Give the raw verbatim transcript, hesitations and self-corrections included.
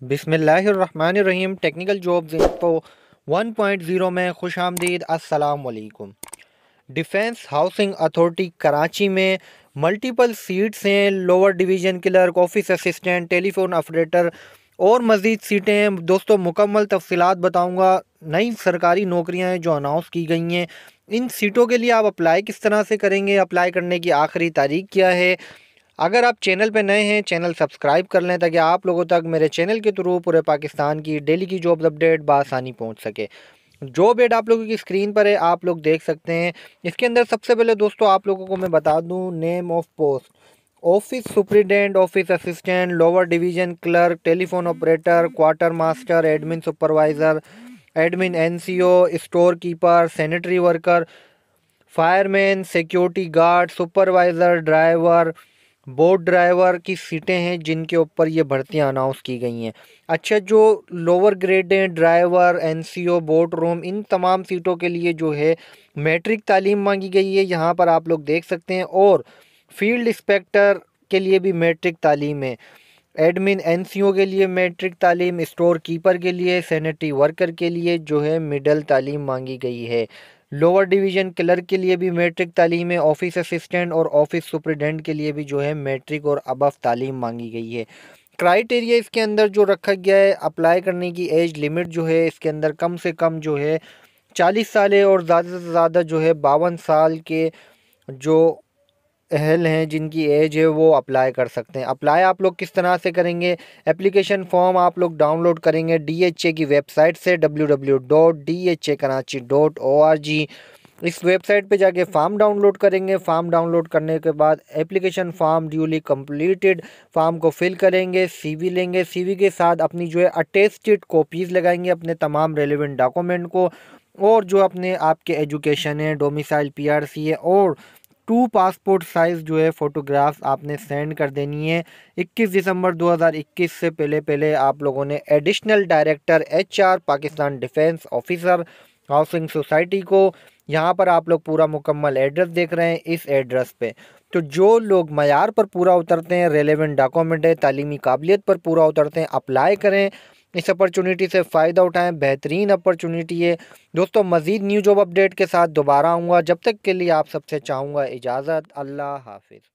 बिस्मिल्लाहिर्रहमानिर्रहीम। Technical jobs info one point zero में खुश आमदीद। अस्सलाम वालेकुम। डिफेंस हाउसिंग अथॉरिटी कराची में मल्टीपल सीट्स हैं। Lower division clerk, office assistant, telephone operator और मज़ीद सीटें हैं। दोस्तों मुकम्मल तफसीलात बताऊंगा। नई सरकारी नौकरियां हैं जो अनाउंस की गई हैं। इन सीटों के लिए आप अप्लाई किस तरह से करेंगे, अप्लाई करने की आखिरी तारीख क्या है। अगर आप चैनल पे नए हैं, चैनल सब्सक्राइब कर लें ताकि आप लोगों तक मेरे चैनल के थ्रू पूरे पाकिस्तान की डेली की जॉब अपडेट बआसानी पहुंच सके। जॉब एड आप लोगों की स्क्रीन पर है, आप लोग देख सकते हैं। इसके अंदर सबसे पहले दोस्तों आप लोगों को मैं बता दूं name of post: office superintendent, office assistant, lower division clerk, telephone operator, quarter master, admin supervisor, admin NCO, store keeper, sanitary worker, fireman, security guard, supervisor, driver, boat driver की सीटें हैं जिनके ऊपर ये भर्तियां अनाउंस की गई हैं। अच्छा, जो लोअर ग्रेड हैं, ड्राइवर, एनसीओ, बोट रूम, इन तमाम सीटों के लिए जो है मैट्रिक तालीम मांगी गई है, यहाँ पर आप लोग देख सकते हैं। और फील्ड इंस्पेक्टर के लिए भी मैट्रिक तालीम है। एडमिन एनसीओ के लिए मैट्रिक तालीम, स्टोर कीपर के लिए, सैनिटरी वर्कर के लिए जो है मिडल तालीम मांगी गई है। लोअर डिवीज़न क्लर्क के लिए भी मैट्रिक तालीम है। ऑफिस असिस्टेंट और ऑफिस सुपरिटेंडेंट के लिए भी जो है मैट्रिक और अबव तालीम मांगी गई है। क्राइटेरिया इसके अंदर जो रखा गया है, अप्लाई करने की एज लिमिट जो है इसके अंदर कम से कम जो है चालीस साल है और ज़्यादा से ज़्यादा जो है बावन साल के जो अहल हैं जिनकी एज है वो अप्लाई कर सकते हैं। अप्लाई आप लोग किस तरह से करेंगे? एप्लीकेशन फॉर्म आप लोग डाउनलोड करेंगे डीएचए की वेबसाइट से W W W dot D H A Karachi dot O R G. इस वेबसाइट पे जाके फॉर्म डाउनलोड करेंगे। फॉर्म डाउनलोड करने के बाद application form duly completed form को फिल करेंगे। सीवी लेंगे, सीवी के साथ अपनी जो है अटेस्टेड कॉपीज़ लगाएंगे अपने तमाम रेलिवेंट डॉक्यूमेंट को, और जो अपने आपके एजुकेशन है, डोमिसाइल पीआरसी है, और टू पासपोर्ट साइज़ जो है फ़ोटोग्राफ आपने सेंड कर देनी है। इक्कीस दिसंबर दो हज़ार इक्कीस से पहले पहले आप लोगों ने additional director HR Pakistan defence officer housing society को, यहाँ पर आप लोग पूरा मुकम्मल एड्रेस देख रहे हैं इस एड्रेस पे। तो जो लोग मयार पर पूरा उतरते हैं, रेलेवेंट डॉक्यूमेंट है, तालीमी काबिलियत पर पूरा उतरते हैं, अप्लाई करें। इस अपॉर्चुनिटी से फ़ायदा उठाएं, बेहतरीन अपॉर्चुनिटी है दोस्तों। मज़ीद न्यू जॉब अपडेट के साथ दोबारा आऊँगा, जब तक के लिए आप सबसे चाहूँगा इजाज़त। अल्लाह हाफिज़।